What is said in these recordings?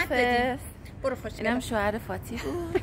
خدافظ. برو خوشگل. اینم شوهر فاتی بود.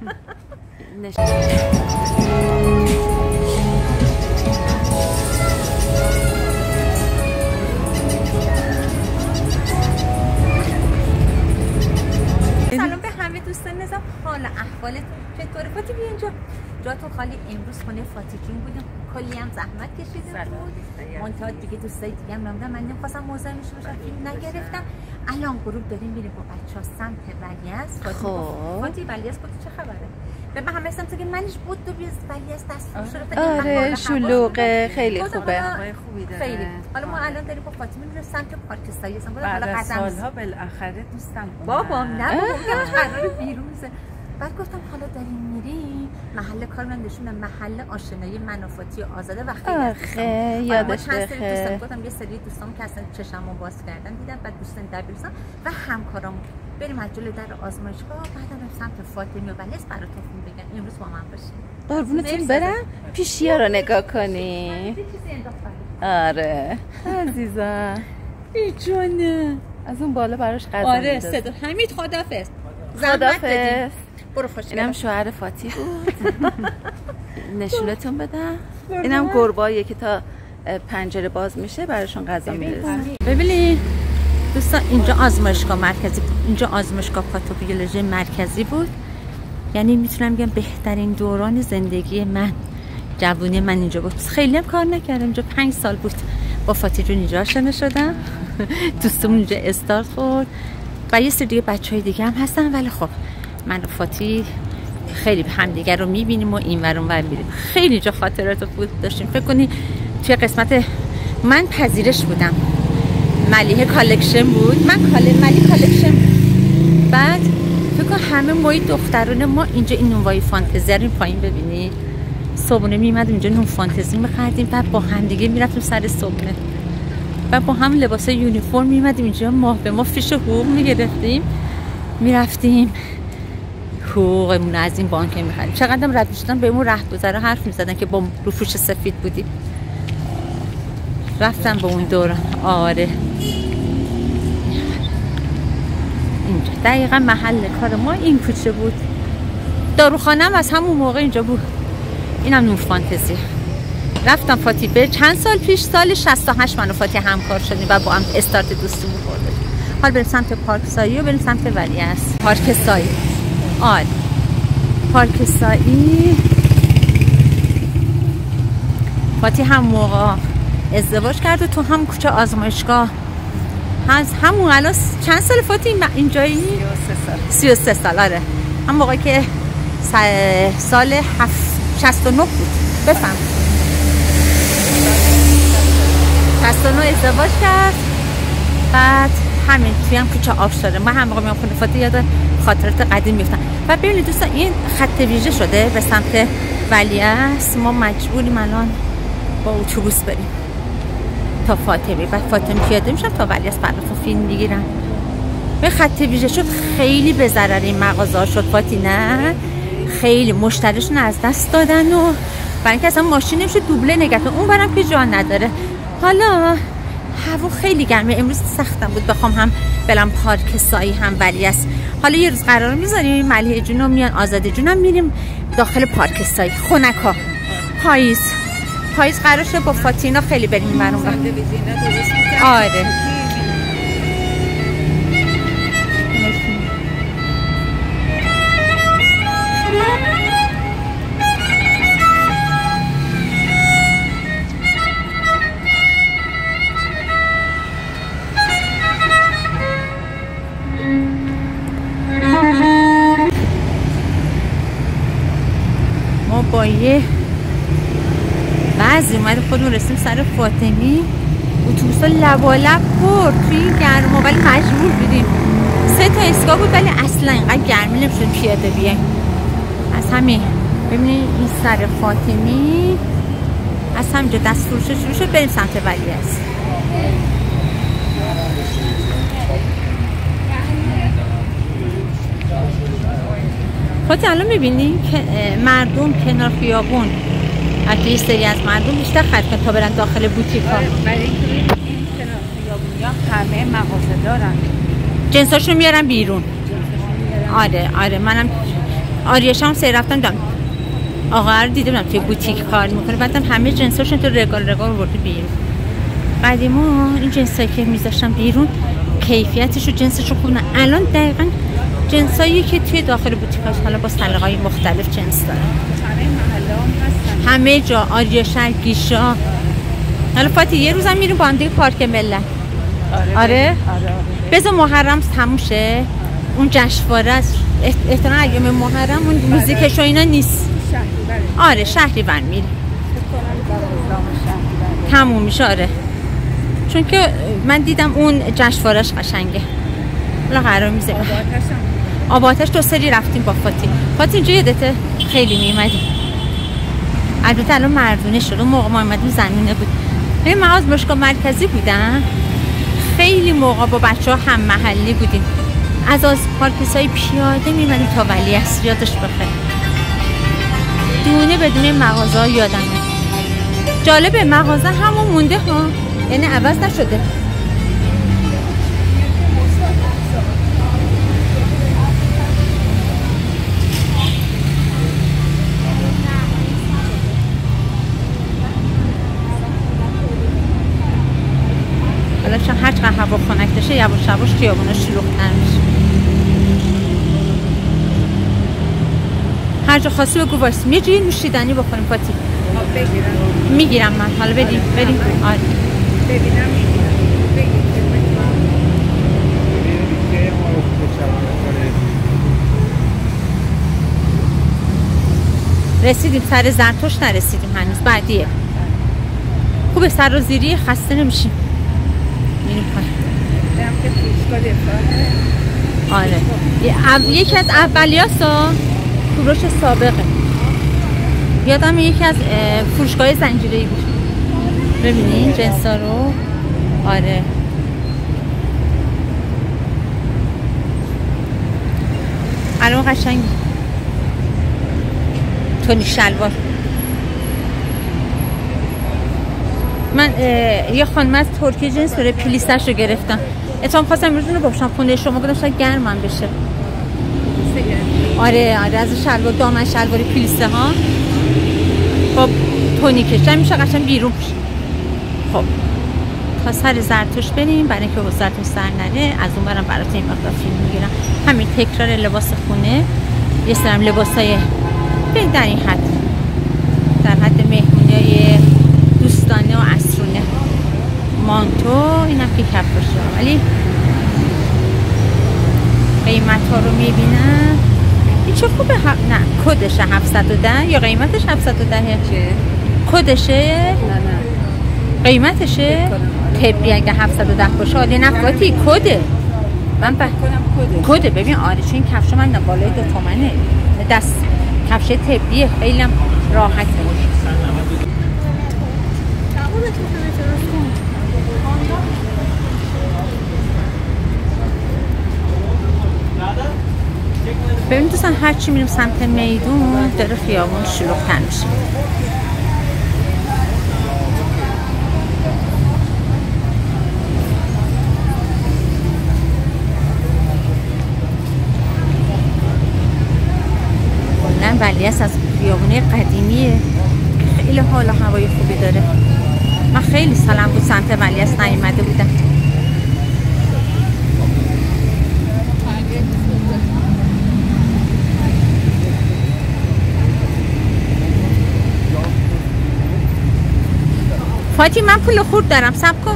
سلام به همه دوستان نظام، حال احوالتون چطوره؟ فاتی بیا اینجا، جاتون خالی. امروز خونه فاتی جون بودیم، کلی هم زحمت کشیدیم بود. منتها دیگه دوستای دیگه هم نمیدونم، من نمی‌خواستم موضوع میشه باشم، فیلم نگرفتم. الان گروه داریم میریم با بچه‌ها سمت ولیعصر. فاتی ولیعصر بود چه خبره؟ به من همه اسم که منش بود تو بیز ولیعصر دست شده. آره شلوغه، خیلی خوبه. خوبی داره. خیلی. حالا ما الان داریم با فاطمه میریم سمت پارک سایه. بعد از سالها بالاخره دوستم بابام نه بابام قرار بیروزه. بعد گفتم حالا داریم میریم محل کار من نشونم، محل آشنایی من و فاتی آزاده و خیلی آخه یادش بخیر. گفتم یه سری دوستام که اصلا چشمو باز کردن دیدم، بعد دوستان دبیرستان و همکارام بریم از جلوی در آزمایشگاه، بعدم سمت فاطمه و ولیعصر براتون بگم. امروز با من باشین. قربونتون برم. پیشیا رو نگاه کنی. آره عزیزم. ای جونه. از اون بالا براش غذا آره صدا حمید خدافظ. خدافظ. برو خوشگل. اینم شوهر فاتی بود. نشونتون بدم. اینم گرباییه که تا پنجره باز میشه براشون غذا میرسه. ببینید دوستان، اینجا آزمایشگاه مرکزی بود. اینجا آزمایشگاه پاتوبیولوژی مرکزی بود. یعنی میتونم بگم بهترین دوران زندگی من، جوونی من اینجا بود. خیلی هم کار نکردم اینجا، 5 سال بود با فاتی جون اینجا آشنا شدم. دوستمون اینجا استارت خورد و یه سری دیگه بچهای دیگه هم هستن، ولی خب من و فاتی خیلی همدیگه رو میبینیم و این ور اون ور میریم. خیلی جا خاطرات خوب داشتیم. فکر کنی توی قسمت من پذیرش بودم، ملیحه کالکشن بود، من ملی کالکشن. بعد فکر کنم همه مای دخترانه ما اینجا این نونوای فانتزی رو پایین ببینید. صبحونه میمدیم اینجا نون فانتزی میخردیم، بعد با هم دیگه میرفتیم سر صبحونه و با هم لباسای یونیفرم میمدیم اینجا، ماه به ما فیش حقوق میگرفتیم، میرفتیم حقوقمون از این بانک میخریم. چقدرم رد میشدن بهمون رهگذرا حرف میزدن که با روفوش سفید بودیم. رفتم به اون دوران. آره اینجا دقیقا محل کار ما این کوچه بود. داروخانه هم از همون موقع اینجا بود. اینم نور فانتزی. رفتم فاتی به چند سال پیش، سال 68 من و فاتی همکار شدیم و با هم استارت دوستیمون خورده. حالا بریم سمت پارک سایی و بریم سمت ولیعصر. پارک سایی. آره پارک سایی. فاتی هم موقع ازدواج کرد و تو هم کوچه آزمایشگاه از همون. الان چند سال فاتی اینجایی؟ 33 سال. آره هم موقعی که سال 69 بود. بفهم 69 ازدواج کرد. بعد همین توی هم کوچه آبشاره. ما هم موقع میام خونه فاتی یاد خاطرات قدیم میفتم. و ببینید دوستان این خط ویژه شده به سمت ولیعصر. ما مجبوریم الان با اتوبوس بریم تا فاطمه، بعد فاطمه پیاده میشم تا ولیعصر براتون فیلم میگیرم. به خط ویژه شد، خیلی به ضرر این مغازه شد فاتی. نه خیلی مشتریشون از دست دادن و برای اینکه اصلا ماشین نمیشه دوبله نگهداری، اون برم که جا نداره. حالا هوا خیلی گرمه، امروز سختم بود بخوام هم برم پارک سایی هم ولیعصر. حالا یه روز قرار میذاریم ملیحه جون میان، آزاده جونم میریم داخل پارک سایی. خنکا پاییز قرار شده با فاتینا خیلی بریم برون. آره ما با یه بعضی اومد خودمون رسیم سر فاطمی، اتوبوسا لبالب برد توی این گرما، ولی مجبور بودیم. 3 تا ایستگاه بود ولی اصلا اینقدر گرمی نمیشد پیاده بیایم. از همین ببینید این سر فاطمی از همینجا دست فروش شروع شد بریم سمت ولیعصر. خودت الان میبینی که مردم کنار خیابون، حتی یه سری از مردم بیشتر خرید کنن تا برن داخل بوتیک ها. برای اینکه این کنار خیابونی ها همه مغازه دارن. جنساشو میارم بیرون. آره منم آریاشم سه رفتم دم آقا رو دیدم توی بوتیک کار میکنه، بعدم همه جنساشون تو رگال ورده بیرون. قدیما این جنسایی که میذاشتم بیرون کیفیتش و جنسش خوب نه. الان دقیقاً جنسایی که توی داخل بوتیکاش حالا با سلیقه‌های مختلف جنس دارن. همه جا آریا شهر گیشا. حالا فاتی یه روزم میریم با هم دیگه پارک ملت. آره. بذار محرم تموم شه. اون جشنواره است. احتمالاً ایام محرم اون موزیکش و اینا نیست. آره شهریور میریم. تموم میشه. آره. چون که من دیدم اون جشنواره‌اش قشنگه. حالا قرار میذاریم. آباتش 2 سری رفتیم با فاتی اینجا یادته خیلی میومدیم. البته الان مردونه شد. اون موقع ما اومدیم زمینه بود. من آزمایشگاه مرکزی بودم. خیلی موقع با بچه‌ها هم محلی بودیم. از پارکسای پیاده میمدیم تا ولیعصر. یادش بخیر. دونه بدون مغازه یادمه. جالبه مغازه همون مونده ها. یعنی عوض نشده. حالا چون هر چقدر هوا خنک دشه یواش یواش خیابونا شلوغ‌تر میشه. هر جا خواستی بگو واسه یه جوری نوشیدنی بخوریم فاتی. میگیرم من. حالا بریم. آره ببینم رسیدیم سر زرتوش نرسیدیم هنوز. بعدیه خوبه سر و زیری خسته نمیشیم. میریم پایین. آره یکی از اولیاسا کوروش سابقه. یادم یکی از فروشگاه زنجیره‌ای بود. ببینین جنسا رو. آره الان قشنگ تونی شلوار. من یه خانم از ترکیه جنس داره پلیسش رو گرفتم. اتفاقا خواستم روزونو بپوشم خونه شما، گفتم شاید گرمم بشه. آره از شلوار دامن شلواری پلیسه ها با تونیکش میشه قشنگ بیرون. خب تا سر زرتوش بریم برای اینکه زرتوش سر نره. از اون برم برات این مقدار فیلم میگیرم. همین تکرار لباس خونه. یه سرم لباسای در این حد، در حد مهمونیای دوستانه و عصرونه. مانتو اینم که کفشه، ولی قیمت ها رو میبینم. این چه خوبه. نه کدشه 710 یا قیمتش 710 چه؟ کدشه؟ نه قیمتشه؟ طبی اگه 710 باشه عالی. نفاتی کده. من فکر کنم کده. ببین آره چون این کفش من بالای 2 تومنه. دست کفش طبیه خیلی راحته. ببین دوستان هرچی میریم سمت میدون داره خیابون شلوغ‌تر میشه. کلاً ولیعصر از خیابونه قدیمیه. خیلی حال و هوای خوبی داره. من خیلی سالم بود سمت ولیعصر نیومده بودم. فاتی من پول خورد دارم. صبر کن.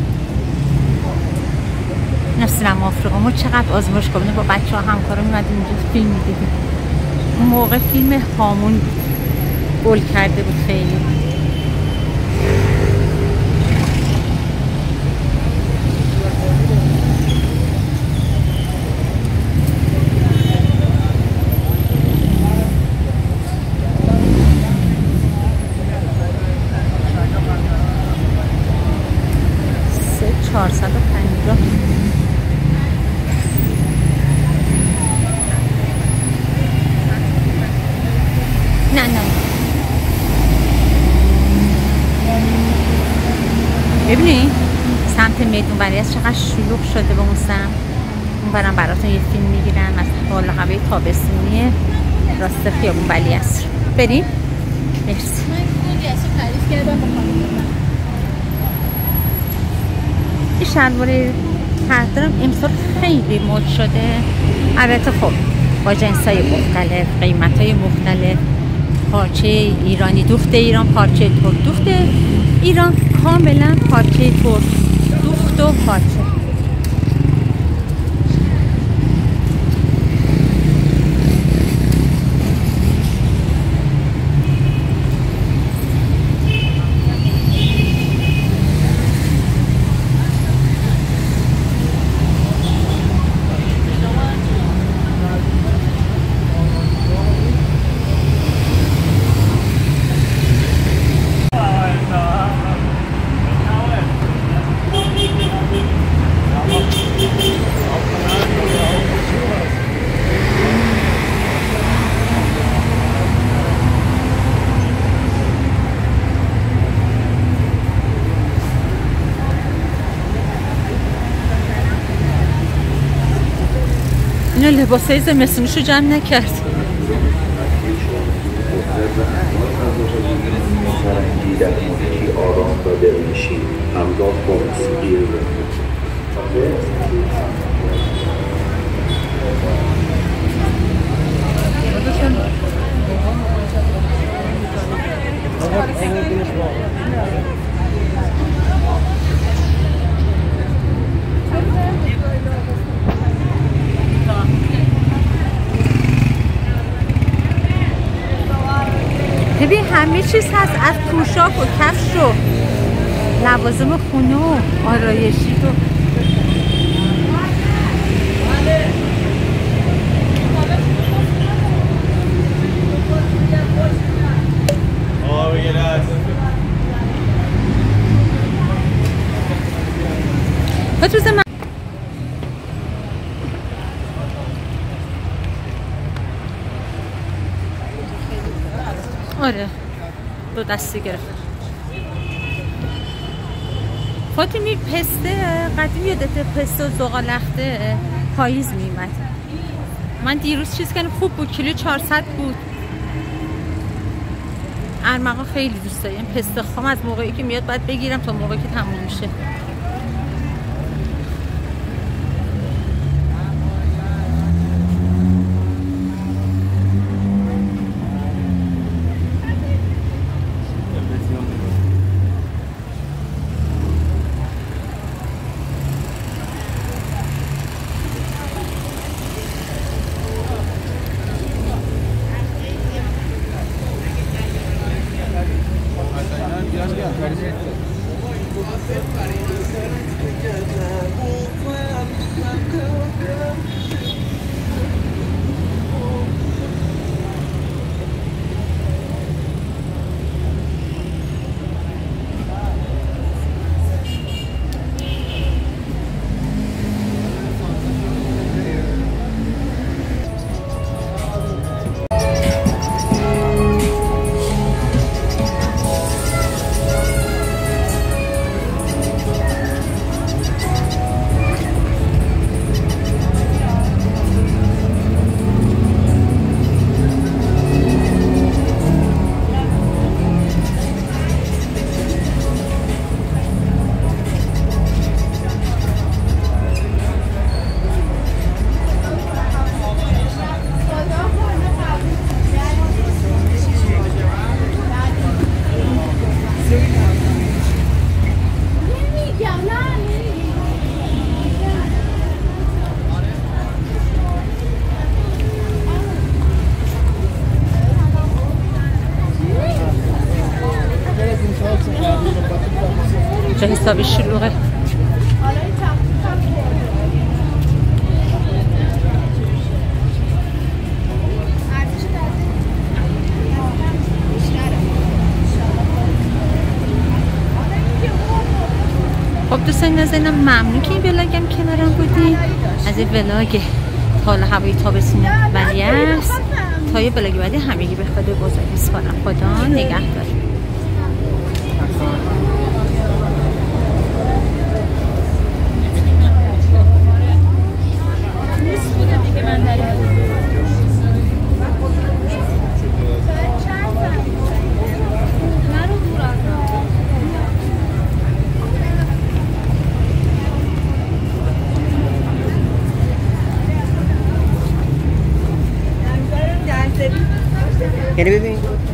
نفسم آفریقا ما چقدر آزمایشگاه با بچه ها همکارا میمدیم اینجا فیلم میدیدیم. اون موقع فیلم هامون گل کرده بود خیلی. نه ببینی سمت میدون ولیعصر چقدر شلوغ شده به اون سمت. اون برم براتون یه فیلم میگیرم از حال هوای تابستونی راست خیابون ولیعصر. بریم. مرسی. این شلوار دارم امسال خیلی مد شده. البته خب با جنسای مختلف، قیمتای مختلف، پارچه ایرانی دوخت ایران، پارچه ترک دوخت ایران، کاملا پارچه ترک دوخت و پارچه. اینو لباسای زمستونیشو جمع نکرد. فرنگی در محیطی آرام و دلنشین همراه با موسیقی ببین همه چیز هست، از پوشاک و کفش و لوازم خونه و آرایشی و آره دو دستی گرفت. فاطمی پسته قدیم یادته پسته و زغالخته پاییز میمد. من دیروز چیز کردم خوب بود، کیلو 400 بود. ارمغان خیلی دوست دارم پسته خام، از موقعی که میاد باید بگیرم تا موقعی که تموم میشه. چه حسابی شلوغه. خب دوستان نازنینم ممنون که این ولاگم کنارم بودی. از این ولاگ حال هوای تابستون ولیعصر تا یه ولاگ بعدی همگی به خدا گذاری سپارم. خدا نگهدار. یعنی ببین